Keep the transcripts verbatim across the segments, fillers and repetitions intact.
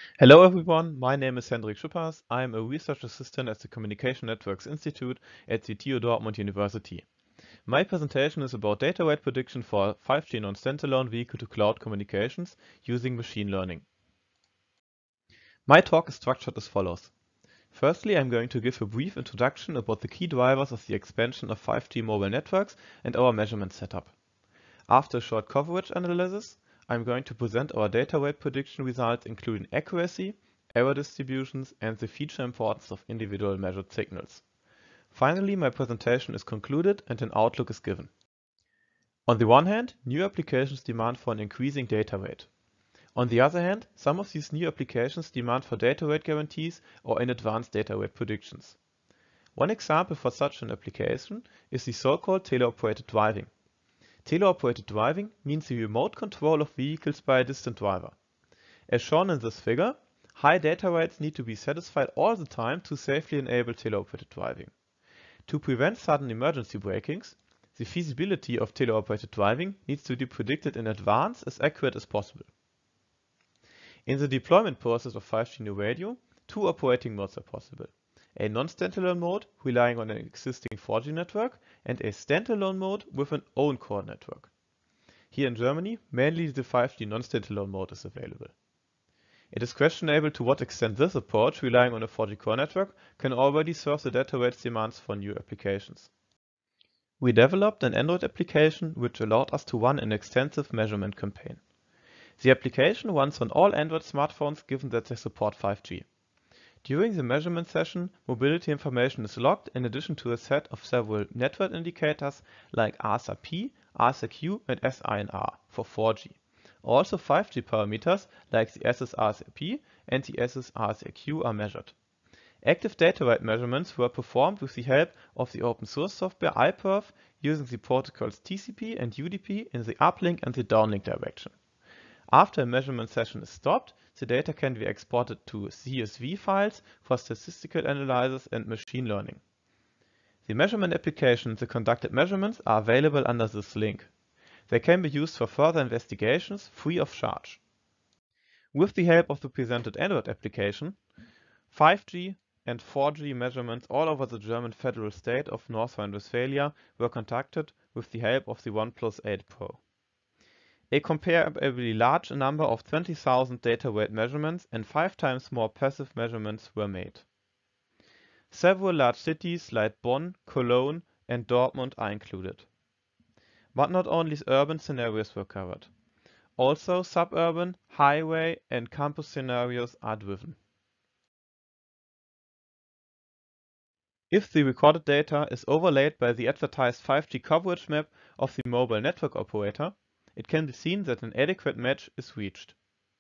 Hello everyone, my name is Hendrik Schuppers. I am a research assistant at the Communication Networks Institute at the T U Dortmund University. My presentation is about data weight prediction for five G non-standalone vehicle-to-cloud communications using machine learning. My talk is structured as follows. Firstly, I'm going to give a brief introduction about the key drivers of the expansion of five G mobile networks and our measurement setup. After a short coverage analysis, I'm going to present our data weight prediction results, including accuracy, error distributions, and the feature importance of individual measured signals. Finally, my presentation is concluded and an outlook is given. On the one hand, new applications demand for an increasing data weight. On the other hand, some of these new applications demand for data weight guarantees or in advanced data weight predictions. One example for such an application is the so-called teleoperated driving. Teleoperated driving means the remote control of vehicles by a distant driver. As shown in this figure, high data rates need to be satisfied all the time to safely enable teleoperated driving. To prevent sudden emergency brakings, the feasibility of teleoperated driving needs to be predicted in advance as accurate as possible. In the deployment process of five G New Radio, two operating modes are possible. A non-standalone mode relying on an existing four G network and a standalone mode with an own core network. Here in Germany, mainly the five G non-standalone mode is available. It is questionable to what extent this approach, relying on a four G core network, can already serve the data rates demands for new applications. We developed an Android application which allowed us to run an extensive measurement campaign. The application runs on all Android smartphones given that they support five G. During the measurement session, mobility information is logged in addition to a set of several network indicators like R S A P, R S A Q and S I N R for four G. Also five G parameters like the S S R S A P and the S S R S A Q are measured. Active data rate measurements were performed with the help of the open source software iPerf using the protocols T C P and U D P in the uplink and the downlink direction. After a measurement session is stopped, the data can be exported to C S V files for statistical analysis and machine learning. The measurement application and the conducted measurements are available under this link. They can be used for further investigations free of charge. With the help of the presented Android application, five G and four G measurements all over the German federal state of North Rhine-Westphalia were conducted with the help of the OnePlus eight Pro. A comparably large number of twenty thousand data weight measurements and five times more passive measurements were made. Several large cities like Bonn, Cologne and Dortmund are included. But not only urban scenarios were covered. Also suburban, highway and campus scenarios are driven. If the recorded data is overlaid by the advertised five G coverage map of the mobile network operator, it can be seen that an adequate match is reached.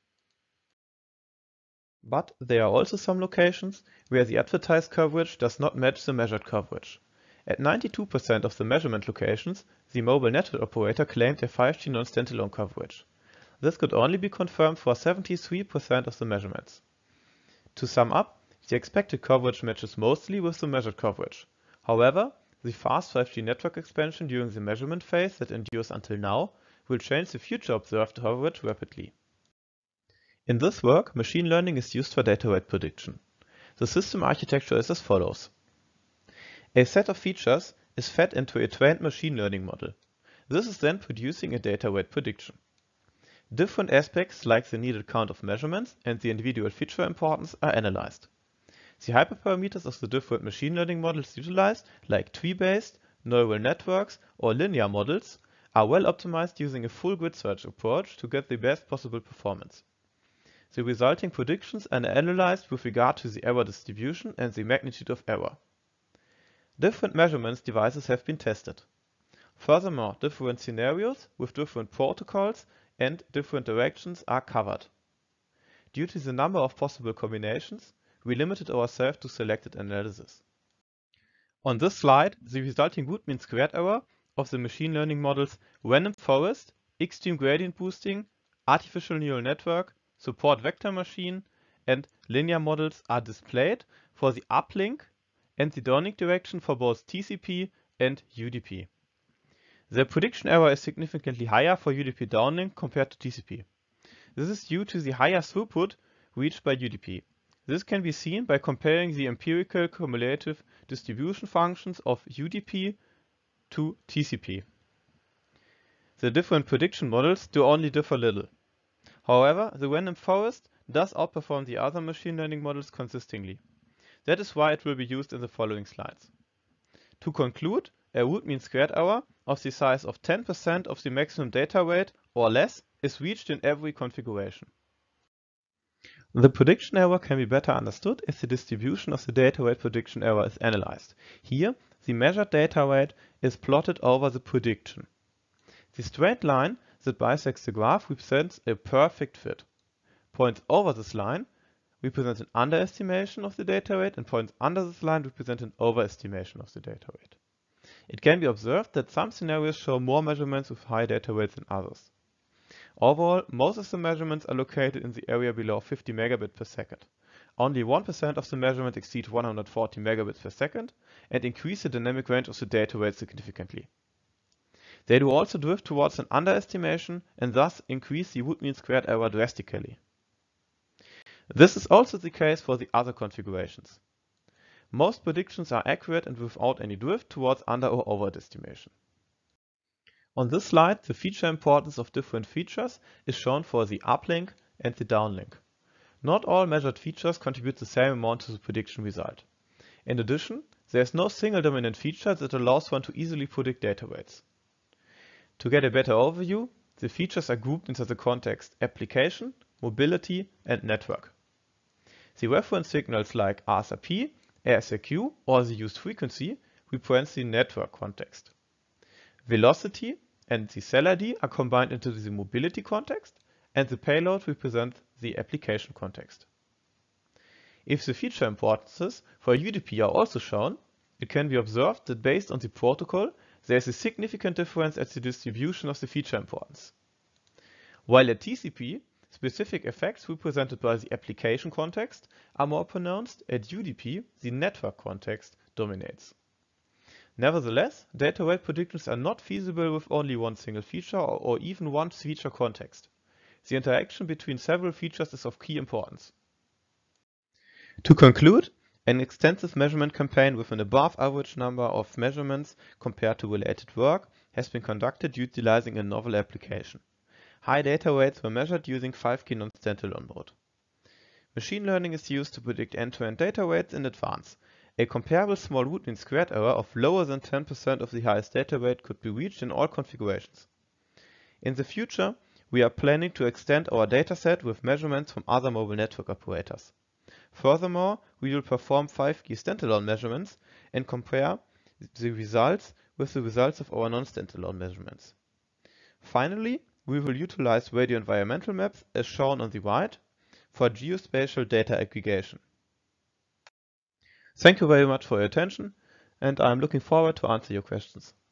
But there are also some locations where the advertised coverage does not match the measured coverage. At ninety-two percent of the measurement locations, the mobile network operator claimed a five G non-standalone coverage. This could only be confirmed for seventy-three percent of the measurements. To sum up, the expected coverage matches mostly with the measured coverage. However, the fast five G network expansion during the measurement phase that endures until now will change the future observed coverage rapidly. In this work, machine learning is used for data weight prediction. The system architecture is as follows. A set of features is fed into a trained machine learning model. This is then producing a data weight prediction. Different aspects like the needed count of measurements and the individual feature importance are analyzed. The hyperparameters of the different machine learning models utilized, like tree-based, neural networks or linear models, are well optimized using a full grid search approach to get the best possible performance. The resulting predictions are analyzed with regard to the error distribution and the magnitude of error. Different measurements devices have been tested. Furthermore, different scenarios with different protocols and different directions are covered. Due to the number of possible combinations, we limited ourselves to selected analysis. On this slide, the resulting root mean squared error of the machine learning models random forest, extreme gradient boosting, artificial neural network, support vector machine, and linear models are displayed for the uplink and the downlink direction for both T C P and U D P. The prediction error is significantly higher for U D P downlink compared to T C P. This is due to the higher throughput reached by U D P. This can be seen by comparing the empirical cumulative distribution functions of U D P to T C P. The different prediction models do only differ little. However, the random forest does outperform the other machine learning models consistently. That is why it will be used in the following slides. To conclude, a root mean squared error of the size of ten percent of the maximum data weight or less is reached in every configuration. The prediction error can be better understood if the distribution of the data weight prediction error is analyzed. Here, the measured data weight is plotted over the prediction. The straight line that bisects the graph represents a perfect fit. Points over this line represent an underestimation of the data weight, and points under this line represent an overestimation of the data weight. It can be observed that some scenarios show more measurements with high data weights than others. Overall, most of the measurements are located in the area below fifty megabits per second. Only one percent of the measurements exceed one hundred forty megabits per second and increase the dynamic range of the data weight significantly. They do also drift towards an underestimation and thus increase the root mean squared error drastically. This is also the case for the other configurations. Most predictions are accurate and without any drift towards under or overestimation. On this slide, the feature importance of different features is shown for the uplink and the downlink. Not all measured features contribute the same amount to the prediction result. In addition, there is no single dominant feature that allows one to easily predict data weights. To get a better overview, the features are grouped into the context application, mobility, and network. The reference signals like R S A P, R S A Q, or the used frequency represent the network context. Velocity and the cell I D are combined into the mobility context, and the payload represents the application context. If the feature importances for U D P are also shown, it can be observed that based on the protocol, there is a significant difference at the distribution of the feature importance. While at T C P, specific effects represented by the application context are more pronounced, at U D P the network context dominates. Nevertheless, data weight predictions are not feasible with only one single feature or, or even one feature context. The interaction between several features is of key importance. To conclude, an extensive measurement campaign with an above average number of measurements compared to related work has been conducted utilizing a novel application. High data weights were measured using five Kinon standalone mode. Machine learning is used to predict end-to-end data weights in advance. A comparable small root mean squared error of lower than ten percent of the highest data weight could be reached in all configurations. In the future, we are planning to extend our dataset with measurements from other mobile network operators. Furthermore, we will perform five G standalone measurements and compare the results with the results of our non-standalone measurements. Finally, we will utilize radio environmental maps as shown on the right for geospatial data aggregation. Thank you very much for your attention, and I am looking forward to answer your questions.